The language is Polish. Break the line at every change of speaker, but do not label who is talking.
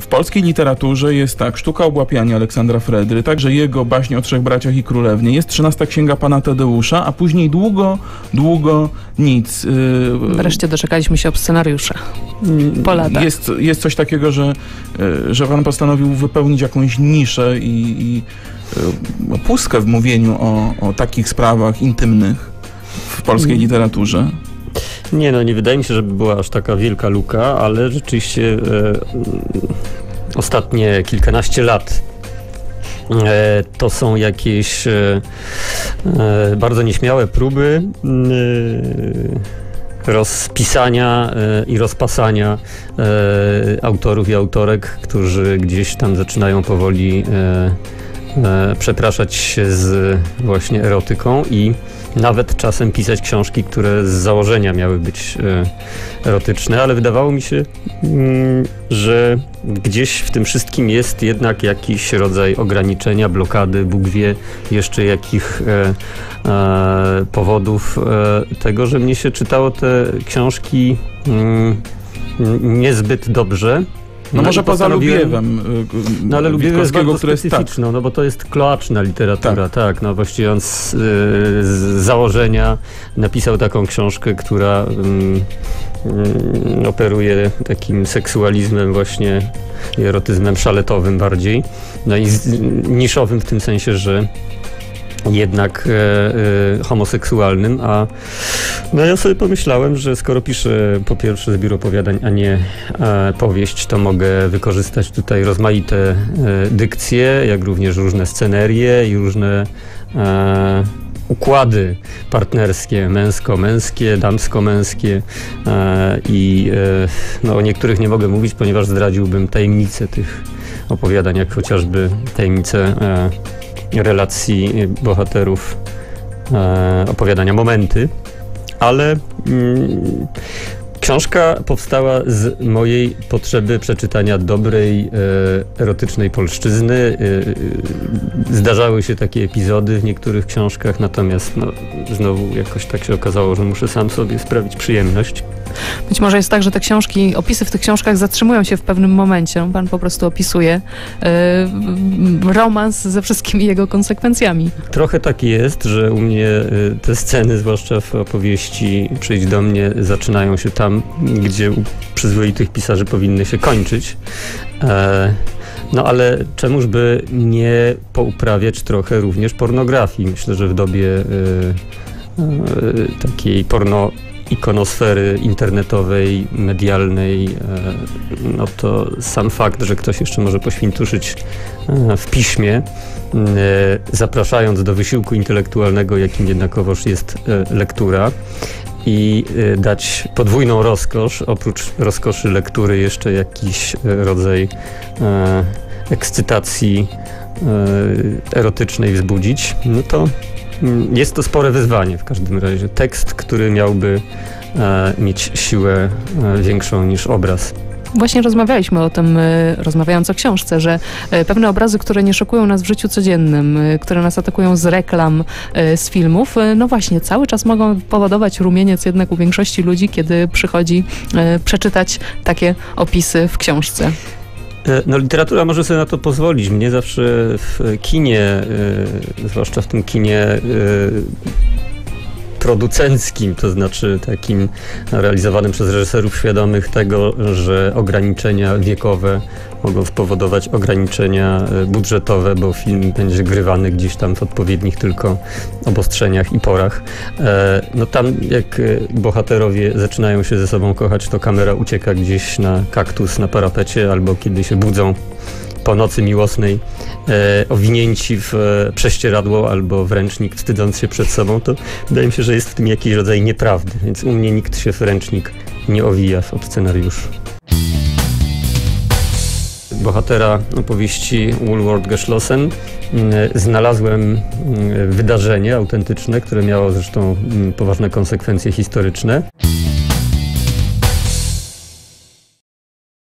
polskiej literaturze jest tak, Sztuka Obłapiania Aleksandra Fredry, także jego Baśnie o trzech braciach i królewnie, jest 13 księga pana Tadeusza, a później długo nic.
Wreszcie doczekaliśmy się scenariusza po latach.
Jest coś takiego, że pan postanowił wypełnić jakąś niszę i pustkę w mówieniu o takich sprawach intymnych w polskiej literaturze.
Nie wydaje mi się, żeby była aż taka wielka luka, ale rzeczywiście ostatnie kilkanaście lat to są jakieś bardzo nieśmiałe próby rozpisania i rozpasania autorów i autorek, którzy gdzieś tam zaczynają powoli przepraszać się z właśnie erotyką i nawet czasem pisać książki, które z założenia miały być erotyczne, ale wydawało mi się, że gdzieś w tym wszystkim jest jednak jakiś rodzaj ograniczenia, blokady, Bóg wie jeszcze jakich powodów tego, że mnie się czytało te książki niezbyt dobrze.
No może poza Lubiewem.
No ale Lubiew jest bardzo specyficzną, no bo to jest kloaczna literatura, tak. No właściwie on z założenia napisał taką książkę, która operuje takim seksualizmem właśnie i erotyzmem szaletowym bardziej. No i niszowym w tym sensie, że jednak homoseksualnym, no ja sobie pomyślałem, że skoro piszę po pierwsze zbiór opowiadań, a nie powieść, to mogę wykorzystać tutaj rozmaite dykcje, jak również różne scenerie i różne układy partnerskie, męsko-męskie, damsko-męskie i no, o niektórych nie mogę mówić, ponieważ zdradziłbym tajemnicę tych opowiadań, jak chociażby tajemnicę relacji bohaterów opowiadania Momenty, ale książka powstała z mojej potrzeby przeczytania dobrej, erotycznej polszczyzny. Zdarzały się takie epizody w niektórych książkach, natomiast no, znowu jakoś tak się okazało, że muszę sam sobie sprawić przyjemność.
Być może jest tak, że te książki, opisy w tych książkach zatrzymują się w pewnym momencie. Pan po prostu opisuje romans ze wszystkimi jego konsekwencjami.
Trochę tak jest, że u mnie te sceny, zwłaszcza w opowieści Przyjdź do mnie, zaczynają się tam, gdzie u przyzwoitych pisarzy powinny się kończyć. No ale czemuż by nie pouprawiać trochę również pornografii. Myślę, że w dobie takiej ikonosfery internetowej, medialnej, no to sam fakt, że ktoś jeszcze może poświntuszyć w piśmie, zapraszając do wysiłku intelektualnego, jakim jednakowoż jest lektura, i dać podwójną rozkosz, oprócz rozkoszy lektury jeszcze jakiś rodzaj ekscytacji erotycznej wzbudzić, no to jest to spore wyzwanie w każdym razie. Tekst, który miałby mieć siłę większą niż obraz.
Właśnie rozmawialiśmy o tym, rozmawiając o książce, że pewne obrazy, które nie szokują nas w życiu codziennym, które nas atakują z reklam, z filmów, no właśnie, cały czas mogą powodować rumieniec jednak u większości ludzi, kiedy przychodzi przeczytać takie opisy w książce.
No literatura może sobie na to pozwolić. Mnie zawsze w kinie, zwłaszcza w tym kinie producenckim, to znaczy takim realizowanym przez reżyserów świadomych tego, że ograniczenia wiekowe mogą spowodować ograniczenia budżetowe, bo film będzie grywany gdzieś tam w odpowiednich tylko obostrzeniach i porach. No tam jak bohaterowie zaczynają się ze sobą kochać, to kamera ucieka gdzieś na kaktus na parapecie, albo kiedy się budzą po nocy miłosnej, owinięci w prześcieradło albo w ręcznik, wstydząc się przed sobą, to wydaje mi się, że jest w tym jakiś rodzaj nieprawdy, więc u mnie nikt się w ręcznik nie owija w scenariuszu. Bohatera opowieści Woolworth Geschlossen znalazłem wydarzenie autentyczne, które miało zresztą poważne konsekwencje historyczne.